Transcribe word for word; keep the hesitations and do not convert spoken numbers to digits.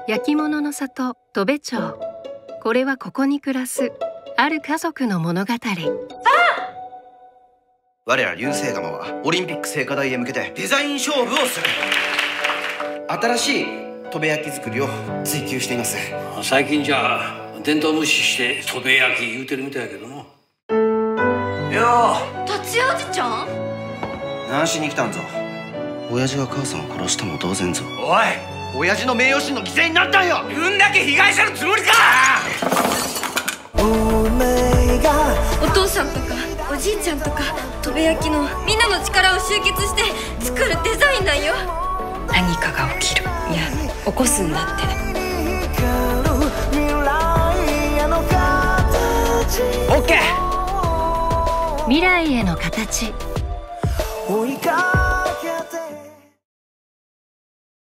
焼き物の里戸部町。これはここに暮らすある家族の物語。 我ら流星釜はオリンピック聖火台へ向けてデザイン勝負をする。新しい戸部焼き作りを追求しています。 最近じゃ伝統無視して戸部焼き言うてるみたいやけどな。よう達也おじちゃん、 何しに来たんぞ。親父が母さんを殺したも同然ぞ。 おい、 親父の名誉心の犠牲になったんよ。 自分だけ被害者のつもりか。 お父さんとかおじいちゃんとか戸部焼きのみんなの力を集結して作るデザインなんよ。 何かが起きる、いや起こすんだって。 オッケー。 未来への形。